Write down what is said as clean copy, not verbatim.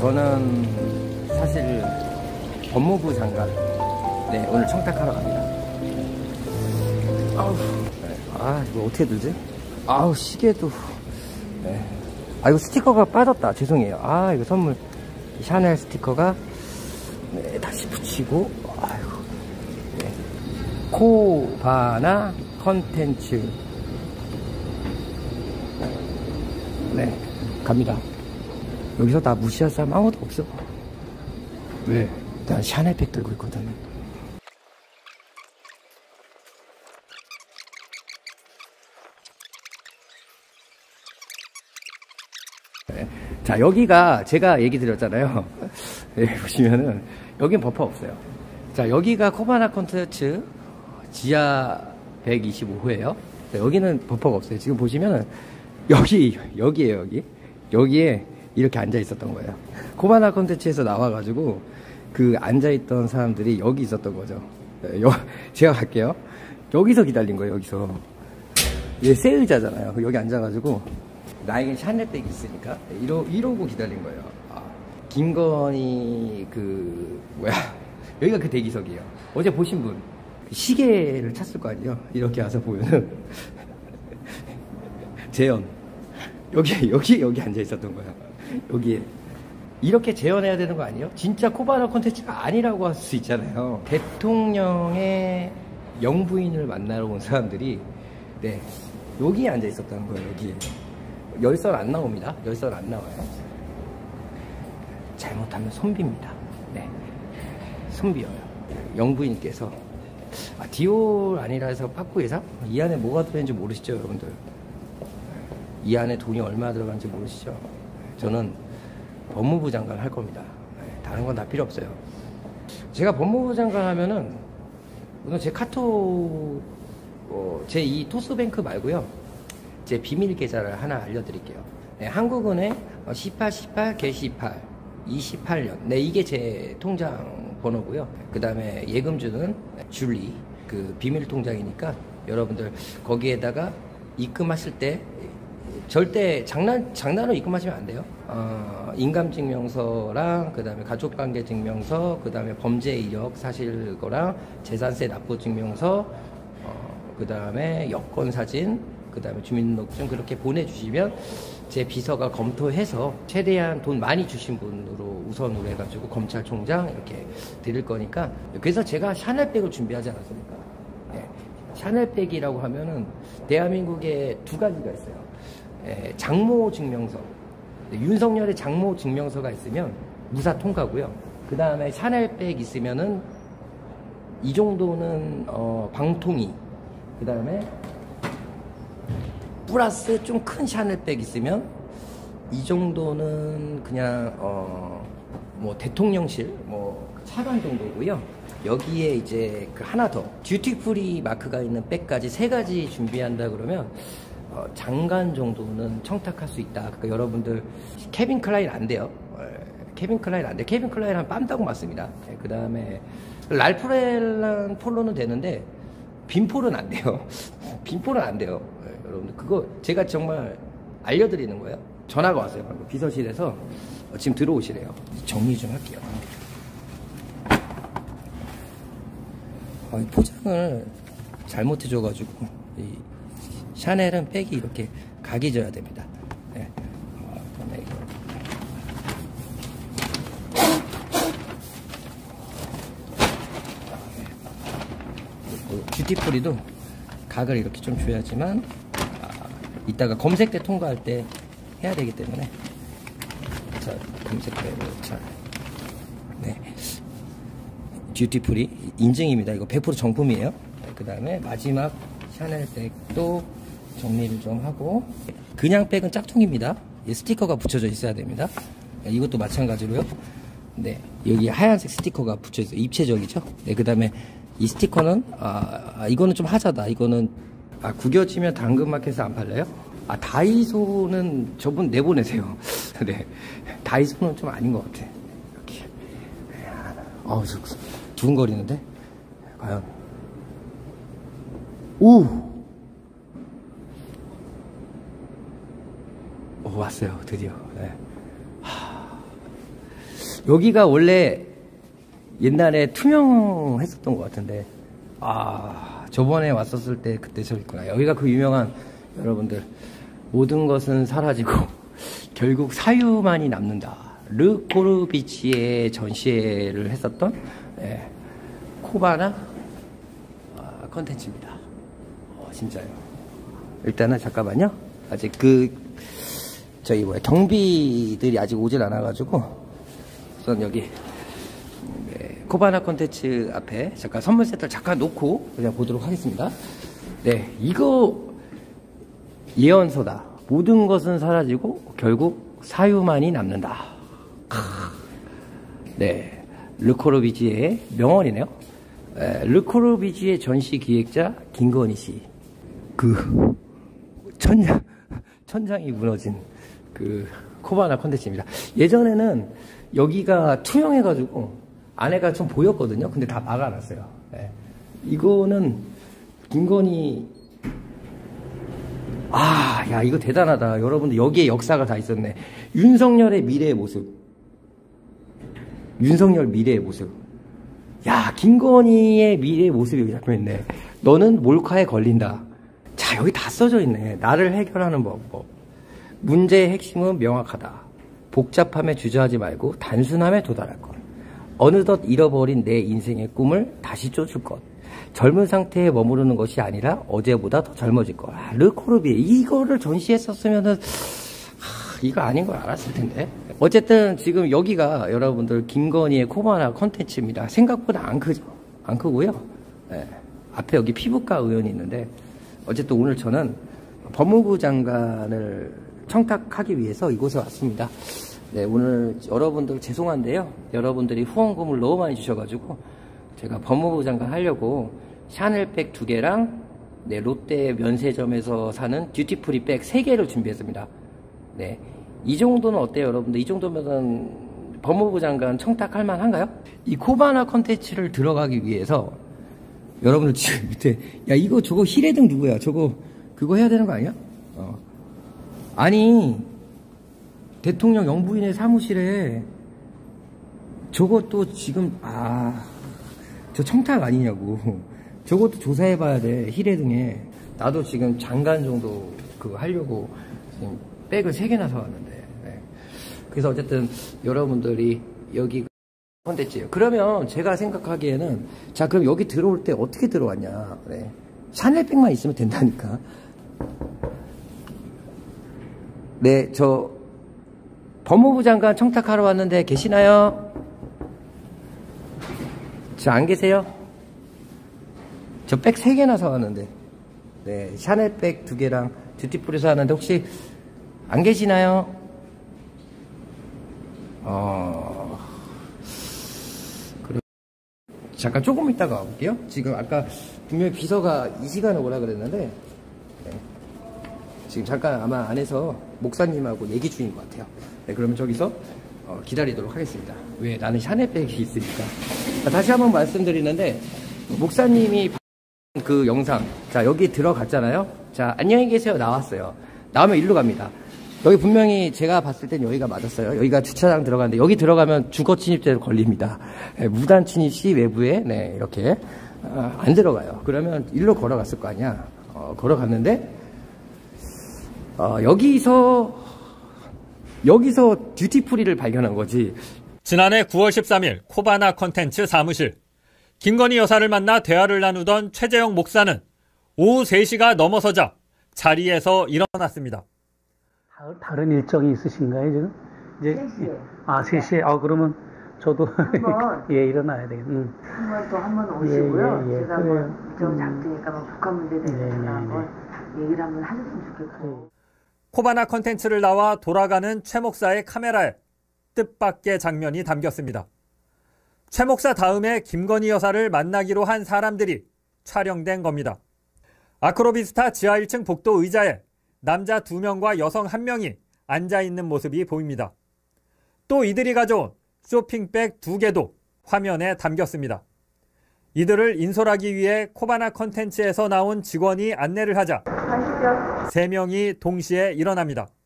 저는 사실 법무부 장관, 네, 오늘 청탁하러 갑니다. 아우, 네. 아, 이거 어떻게 들지? 아우, 시계도. 네. 아, 이거 스티커가 빠졌다. 죄송해요. 아, 이거 선물. 샤넬 스티커가, 네, 다시 붙이고, 아이고. 네. 코바나 컨텐츠. 네, 갑니다. 여기서 나 무시할 사람 아무도 없어. 왜? 난 샤넬백 들고 있거든. 네. 자, 여기가 제가 얘기 드렸잖아요. 네, 보시면은 여긴 버퍼 없어요. 자, 여기가 코바나 컨텐츠 지하 125호예요. 여기는 버퍼가 없어요. 지금 보시면은 여기에요. 여기에 이렇게 앉아 있었던 거예요. 코바나 컨텐츠에서 나와가지고 그 앉아 있던 사람들이 여기 있었던 거죠. 제가 갈게요. 여기서 기다린 거예요. 여기서. 얘 새 의자잖아요. 여기 앉아가지고 나에겐 샤넬백이 있으니까 이러고 기다린 거예요. 아, 김건희 여기가 그 대기석이에요. 어제 보신 분 시계를 찾을 거 아니에요. 이렇게 와서 보면은 재현 여기 앉아 있었던 거야. 여기에 이렇게 재현해야 되는 거 아니에요? 진짜 코바나 콘텐츠가 아니라고 할 수 있잖아요. 대통령의 영부인을 만나러 온 사람들이 네, 여기에 앉아 있었다는 거예요. 여기에 열선 안 나옵니다. 열선 안 나와요. 잘못하면 손비입니다. 네, 손비어요. 영부인께서 디올 아니라 해서 파쿠 예상? 이 안에 뭐가 들어있는지 모르시죠, 여러분들? 이 안에 돈이 얼마 들어가는지 모르시죠? 저는 법무부 장관 할 겁니다. 다른 건 다 필요 없어요. 제가 법무부 장관 하면은 오늘 제 카톡 제 이 토스뱅크 말고요, 제 비밀 계좌를 하나 알려드릴게요. 네, 한국은행 1818 개18 28년. 네, 이게 제 통장 번호고요. 그 다음에 예금주는 줄리, 그 비밀 통장이니까 여러분들 거기에다가 입금하실 때 절대 장난으로 입금하시면 안 돼요. 인감증명서랑 그 다음에 가족관계증명서, 그 다음에 범죄 이력 사실 거랑 재산세 납부증명서, 그 다음에 여권사진, 그 다음에 주민등록증 그렇게 보내주시면 제 비서가 검토해서 최대한 돈 많이 주신 분으로 우선으로 해가지고 검찰총장 이렇게 드릴 거니까. 그래서 제가 샤넬백을 준비하지 않았습니까? 네. 샤넬백이라고 하면은 대한민국에 두 가지가 있어요. 장모 증명서, 윤석열의 장모 증명서가 있으면 무사 통과고요. 그 다음에 샤넬백 있으면은 이 정도는 방통위, 그 다음에 플러스 좀 큰 샤넬백 있으면 이 정도는 그냥 뭐 대통령실 뭐 차관 정도고요. 여기에 이제 그 하나 더 듀티프리 마크가 있는 백까지 세 가지 준비한다 그러면 장관 정도는 청탁할 수 있다. 그러니까 여러분들 케빈 클라인 안 돼요. 케빈 클라인 안 돼. 케빈 클라인 하면 빰따고 맞습니다. 그 다음에 랄프렐란 폴로는 되는데 빈폴은 안 돼요. 빈폴은 안 돼요. 여러분들 그거 제가 정말 알려드리는 거예요. 전화가 왔어요. 방금 비서실에서 지금 들어오시래요. 정리 좀 할게요. 포장을 잘못해줘가지고 샤넬은 백이 이렇게 각이 져야 됩니다. 네. 그다음에 이거 듀티프리도 각을 이렇게 좀 줘야지만 이따가 검색대 통과할 때 해야 되기 때문에. 자, 검색대를 잘. 네. 듀티프리 인증입니다. 이거 100% 정품이에요. 그 다음에 마지막 샤넬백도 정리를 좀 하고. 그냥 백은 짝퉁입니다. 스티커가 붙여져 있어야 됩니다. 이것도 마찬가지로요. 네, 여기 하얀색 스티커가 붙여 있어요. 입체적이죠. 네, 그 다음에 이 스티커는 이거는 좀 하자다. 이거는 구겨지면 당근마켓에서 안 팔려요? 다이소는 저분 내보내세요. 네, 다이소는 좀 아닌 것 같아. 이렇게. 저 두근거리는데? 과연. 왔어요, 드디어. 네. 여기가 원래 옛날에 투명했었던 것 같은데, 저번에 왔었을 때 그때 저였구나. 여기가 그 유명한, 여러분들, 모든 것은 사라지고 결국 사유만이 남는다. 르 코르비지에 전시회를 했었던 코바나 컨텐츠입니다. 진짜요. 일단은 잠깐만요. 아직 경비들이 아직 오질 않아가지고 우선 여기 코바나 컨텐츠 앞에 잠깐 선물 세트를 잠깐 놓고 그냥 보도록 하겠습니다. 네, 이거 예언서다. 모든 것은 사라지고 결국 사유만이 남는다. 네, 르코르비지의 명언이네요. 르코르비지의 전시 기획자 김건희 씨. 천장이 무너진 코바나 컨텐츠입니다. 예전에는 여기가 투명해가지고 안에가 좀 보였거든요. 근데 다 막아놨어요. 네. 이거는 김건희, 야, 이거 대단하다. 여러분들, 여기에 역사가 다 있었네. 윤석열의 미래의 모습. 윤석열 미래의 모습. 야, 김건희의 미래의 모습이 여기 잡혀있네. 너는 몰카에 걸린다. 자, 여기 다 써져 있네. 나를 해결하는 방법. 문제의 핵심은 명확하다. 복잡함에 주저하지 말고 단순함에 도달할 것. 어느덧 잃어버린 내 인생의 꿈을 다시 쫓을 것. 젊은 상태에 머무르는 것이 아니라 어제보다 더 젊어질 것. 르코르비 이거를 전시했었으면은 이거 아닌 걸 알았을 텐데. 어쨌든 지금 여기가 여러분들 김건희의 코바나 컨텐츠입니다. 생각보다 안 크죠. 안 크고요. 네. 앞에 여기 피부과 의원이 있는데, 어쨌든 오늘 저는 법무부 장관을 청탁하기 위해서 이곳에 왔습니다. 네, 오늘 여러분들 죄송한데요. 여러분들이 후원금을 너무 많이 주셔가지고 제가 법무부 장관 하려고 샤넬백 2개랑 롯데 면세점에서 사는 듀티프리 백 3개를 준비했습니다. 네, 이 정도는 어때요, 여러분들? 이 정도면 법무부 장관 청탁할 만한가요? 이 코바나 컨텐츠를 들어가기 위해서 여러분들 지금 밑에, 야, 이거 저거 히레등 누구야? 그거 해야 되는 거 아니야? 아니, 대통령 영부인의 사무실에 저것도 지금, 저 청탁 아니냐고. 저것도 조사해봐야 돼, 히레등에. 나도 지금 장관 정도 그거 하려고 지금 백을 3개나 사왔는데. 네. 그래서 어쨌든 여러분들이 여기 컨텐츠예요. 그러면 제가 생각하기에는, 자, 그럼 여기 들어올 때 어떻게 들어왔냐. 네. 샤넬백만 있으면 된다니까. 네, 저 법무부 장관 청탁하러 왔는데 계시나요? 저 안 계세요? 저 백 3개나 사왔는데. 네, 샤넬백 2개랑 듀티프리 사왔는데 혹시 안 계시나요? 그래. 잠깐 조금 있다가 와볼게요. 지금 아까 분명히 비서가 이 시간에 오라 그랬는데, 네. 지금 잠깐 아마 안에서 목사님하고 얘기 중인 것 같아요. 네, 그러면 저기서 기다리도록 하겠습니다. 왜? 나는 샤넬백이 있으니까. 다시 한번 말씀드리는데, 목사님이 그 영상, 자, 여기 들어갔잖아요. 자, 안녕히 계세요. 나왔어요. 나오면 일로 갑니다. 여기 분명히 제가 봤을 땐 여기가 맞았어요. 여기가 주차장 들어가는데, 여기 들어가면 주거 침입죄로 걸립니다. 네, 무단 침입 시 외부에, 네, 이렇게 안 들어가요. 그러면 일로 걸어갔을 거 아니야. 걸어갔는데, 여기서 듀티프리를 발견한 거지. 지난해 9월 13일 코바나 컨텐츠 사무실. 김건희 여사를 만나 대화를 나누던 최재형 목사는 오후 3시가 넘어서자 자리에서 일어났습니다. 다른 일정이 있으신가요, 지금? 이제 3시에. 3시에? 그러면 저도 예, 일어나야 되겠네. 한번 오시고요. 제가 일정 잡으니까 북한 문제에 대해서 한번 얘기를 한번 하셨으면 좋겠어요. 코바나 컨텐츠를 나와 돌아가는 최 목사의 카메라에 뜻밖의 장면이 담겼습니다. 최 목사 다음에 김건희 여사를 만나기로 한 사람들이 촬영된 겁니다. 아크로비스타 지하 1층 복도 의자에 남자 2명과 여성 1명이 앉아있는 모습이 보입니다. 또 이들이 가져온 쇼핑백 2개도 화면에 담겼습니다. 이들을 인솔하기 위해 코바나 컨텐츠에서 나온 직원이 안내를 하자 3명이 동시에 일어납니다.